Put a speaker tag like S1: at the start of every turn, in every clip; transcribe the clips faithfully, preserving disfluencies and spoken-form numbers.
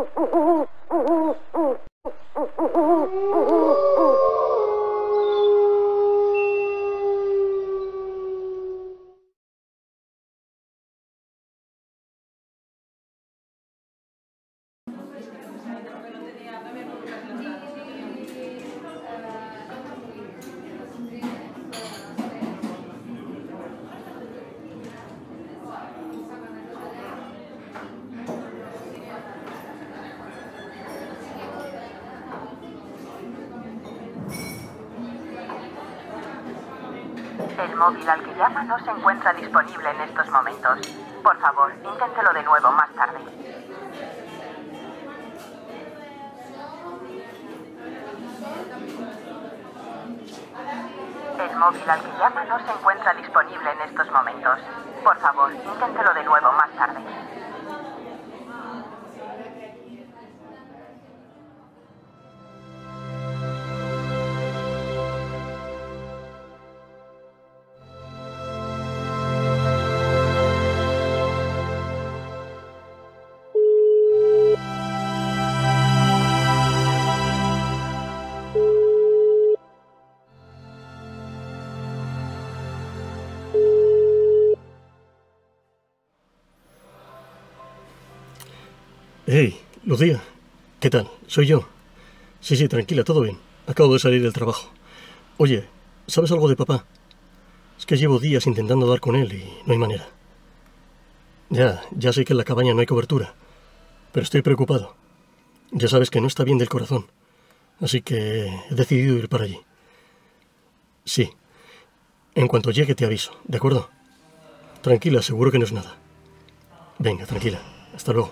S1: El móvil al que llama no se encuentra disponible en estos momentos. Por favor, inténtelo de nuevo más tarde. El móvil al que llama no se encuentra disponible en estos momentos. Por favor, inténtelo de nuevo más tarde.
S2: Hey, Lucía, ¿qué tal? Soy yo. Sí, sí, tranquila, todo bien. Acabo de salir del trabajo. Oye, ¿sabes algo de papá? Es que llevo días intentando dar con él y no hay manera. Ya, ya sé que en la cabaña no hay cobertura, pero estoy preocupado. Ya sabes que no está bien del corazón, así que he decidido ir para allí. Sí, en cuanto llegue te aviso, ¿de acuerdo? Tranquila, seguro que no es nada. Venga, tranquila, hasta luego.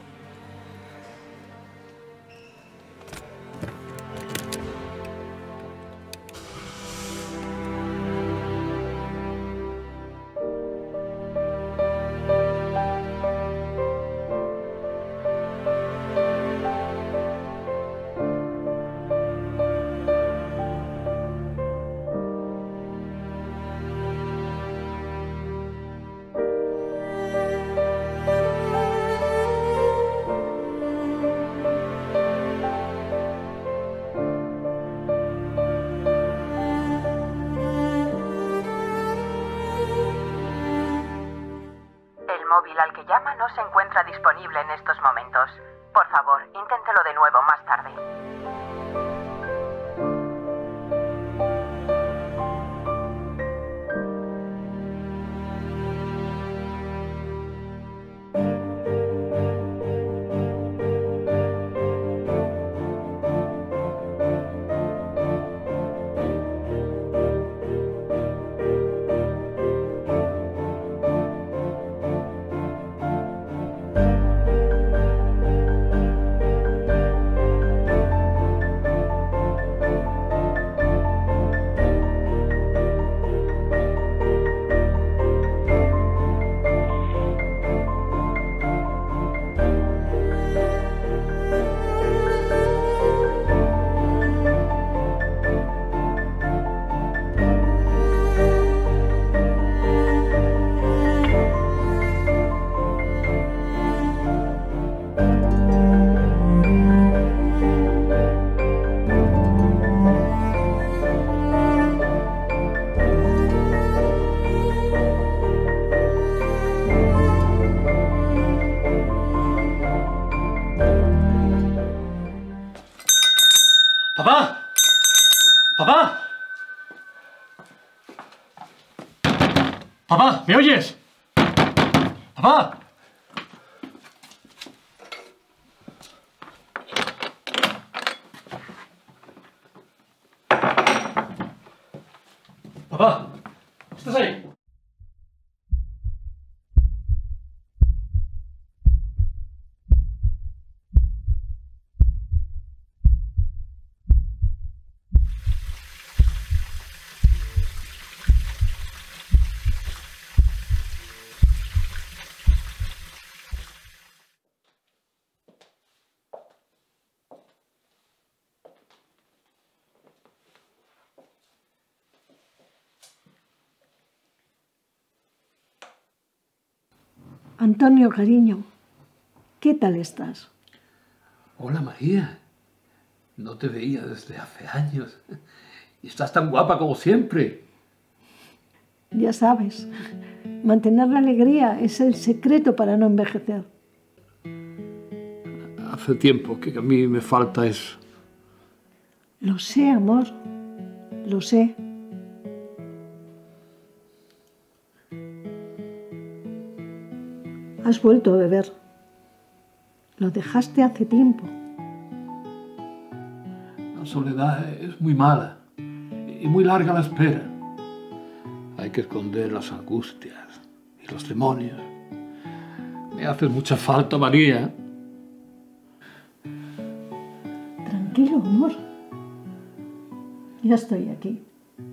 S1: El móvil al que llama no se encuentra disponible en estos momentos. Por favor, inténtelo de nuevo más tarde.
S2: ¡Papá! ¡Papá! ¡Papá! ¿Me oyes? ¡Papá! ¡Papá! ¿Estás ahí?
S3: Antonio, cariño, ¿qué tal estás? Hola, María. No te veía desde hace años. Y estás tan guapa como siempre.
S4: Ya sabes, mantener la alegría es el secreto para no envejecer.
S3: Hace tiempo que a mí me falta eso.
S4: Lo sé, amor. Lo sé. Has vuelto a beber. Lo dejaste hace tiempo.
S3: La soledad es muy mala y muy larga la espera. Hay que esconder las angustias y los demonios. Me haces mucha falta, María.
S4: Tranquilo, amor. Ya estoy aquí.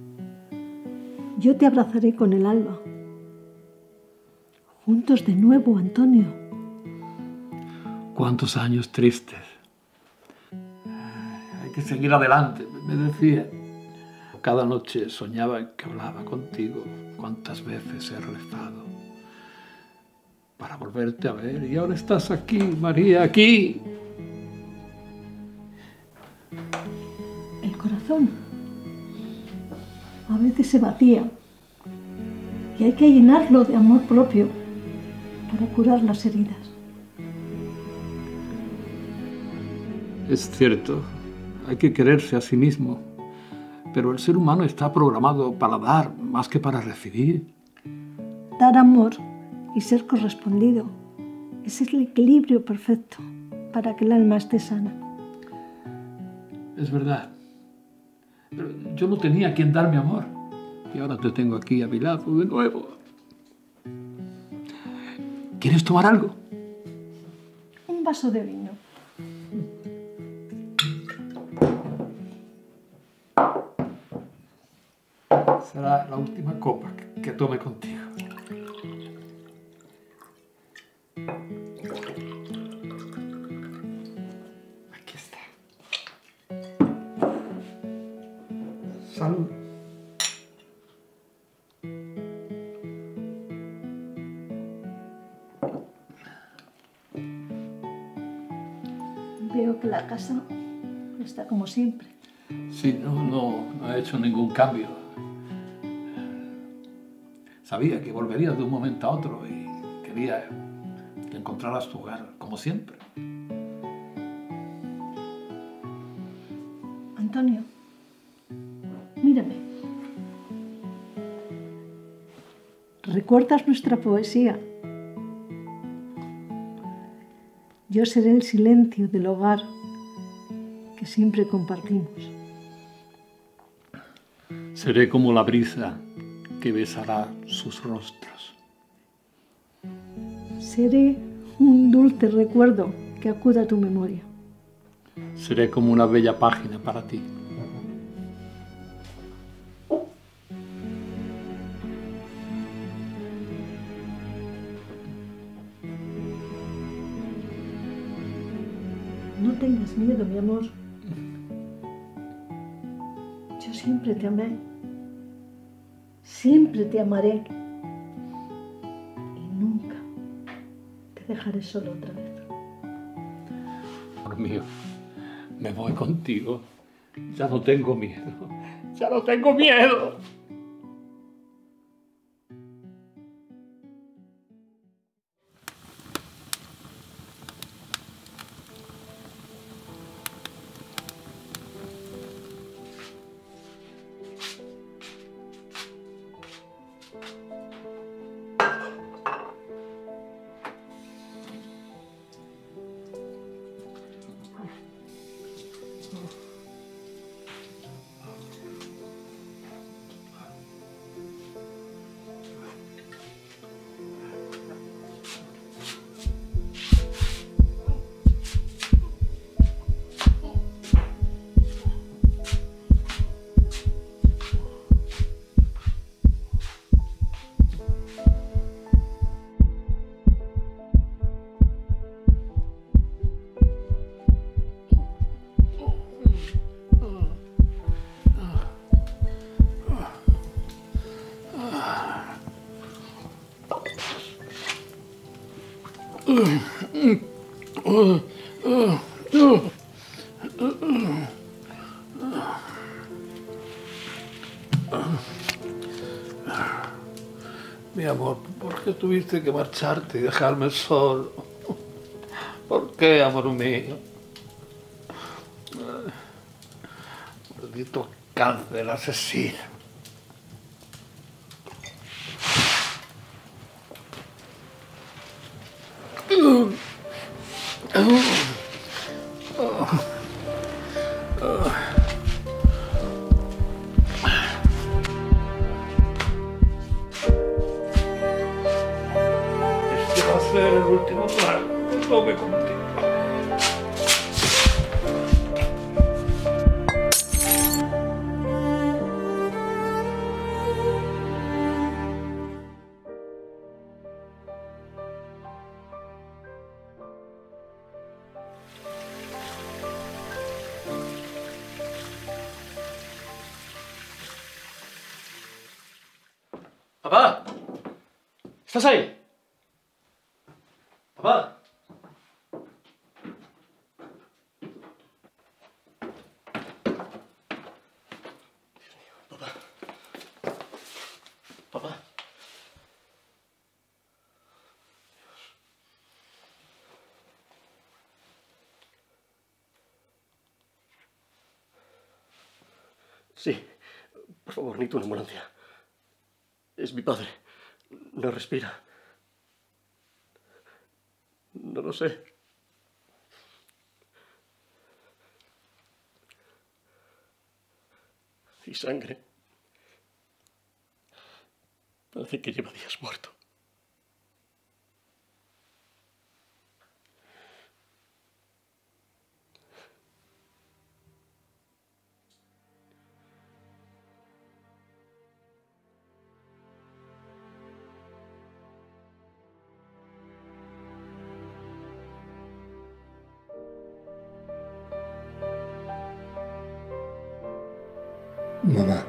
S4: Yo te abrazaré con el alba. Juntos de nuevo, Antonio.
S3: Cuántos años tristes. Hay que seguir adelante, me decía. Cada noche soñaba que hablaba contigo. Cuántas veces he rezado para volverte a ver. Y ahora estás aquí, María, aquí.
S4: El corazón a veces se vacía y hay que llenarlo de amor propio para curar las heridas.
S3: Es cierto, hay que quererse a sí mismo, pero el ser humano está programado para dar más que para recibir.
S4: Dar amor y ser correspondido es el equilibrio perfecto para que el alma esté sana.
S3: Es verdad, pero yo no tenía a quien dar mi amor y ahora te tengo aquí a mi lado de nuevo. ¿Quieres tomar algo?
S4: Un vaso de vino.
S3: Será la última copa que tome contigo. Aquí está. Salud.
S4: Veo que la casa está como siempre.
S3: Sí, no, no, no he hecho ningún cambio. Sabía que volverías de un momento a otro y quería que encontraras tu hogar, como siempre.
S4: Antonio, mírame. ¿Recuerdas nuestra poesía? Yo seré el silencio del hogar que siempre compartimos.
S3: Seré como la brisa que besará sus rostros.
S4: Seré un dulce recuerdo que acuda a tu memoria.
S3: Seré como una bella página para ti.
S4: No tengas miedo, mi amor. Yo siempre te amé. Siempre te amaré. Y nunca te dejaré solo otra vez.
S3: Amor mío, me voy contigo. Ya no tengo miedo. Ya no tengo miedo. Mi amor, ¿por qué tuviste que marcharte y dejarme solo? ¿Por qué, amor mío? Maldito cáncer asesino. Este va a ser el último trago que tome contigo.
S2: ¡Papá! ¿Estás ahí? ¡Papá! Dios mío, papá. Papá. Sí, por favor, necesito una ambulancia. Es mi padre. No respira. No lo sé. Y sangre. Parece que lleva días muerto.
S5: Mamá.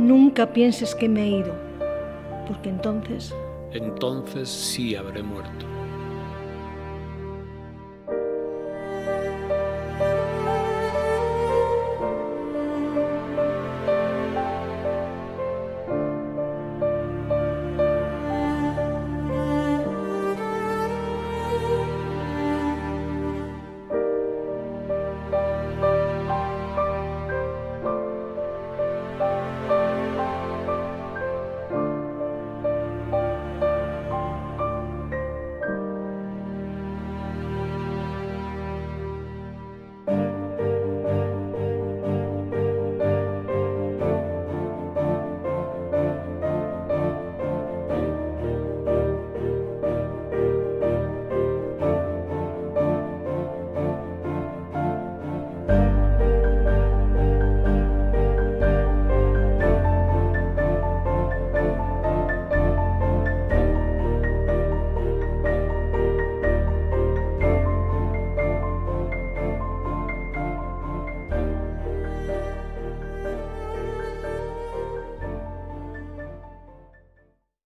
S4: Nunca pienses que me he ido, porque entonces...
S3: Entonces sí habré muerto.